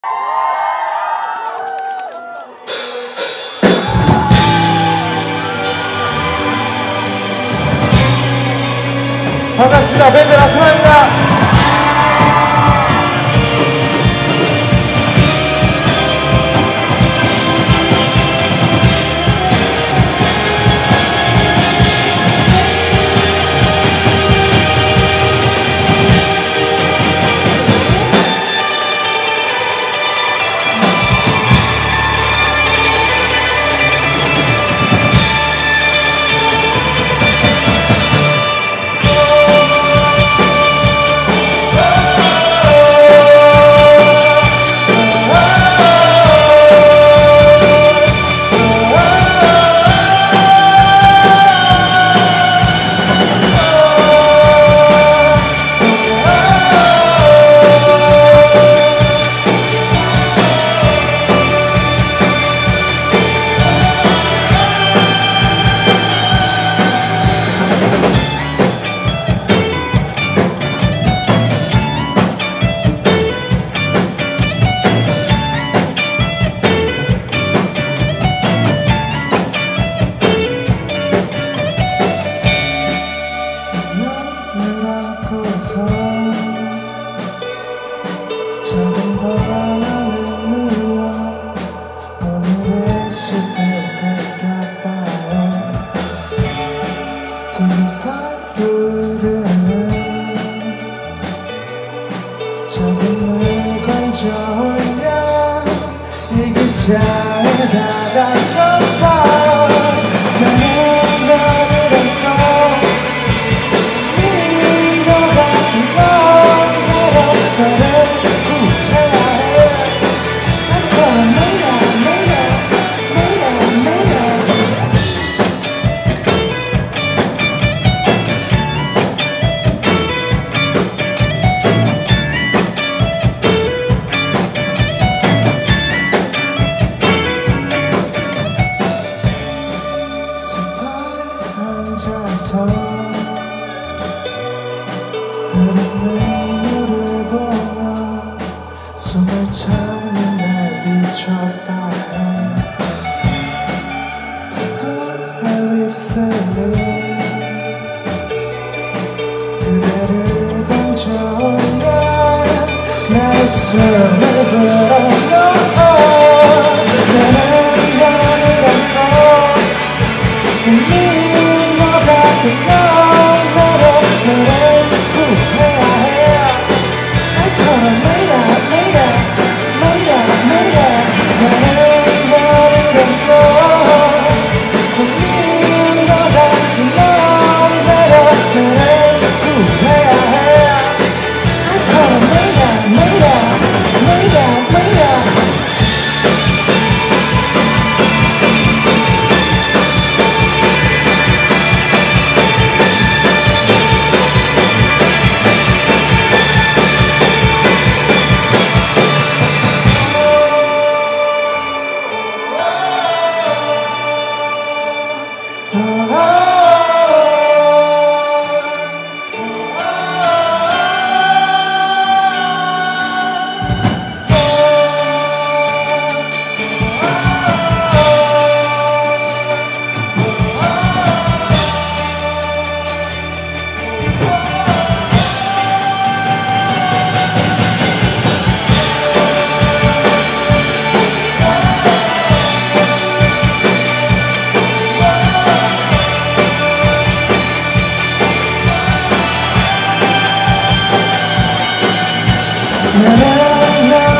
반갑습니다. 밴드 라크마입니다. 작은 방 안에 누워 오늘의 시대 새겨봐요. TV 사이로 흐르는 작은 물건 저울량 이 기차에 다가서 봐. 나는 너를 안고 미인 것 같은 너로 너를 앉아서 흐르는 물을 보며 숨을 참는 날 비춰봐요. 타도의 휩쓸린 그대를 건져올려 나의 숨을 불어넣어. 나는 너를 안고 미인 것 같은 너로 너를 구해야 해. I call later, later, later, later. 나는 너를 안고 미인 것 같은 너로 너를 구해야 해. I call later, later, later, later. 나는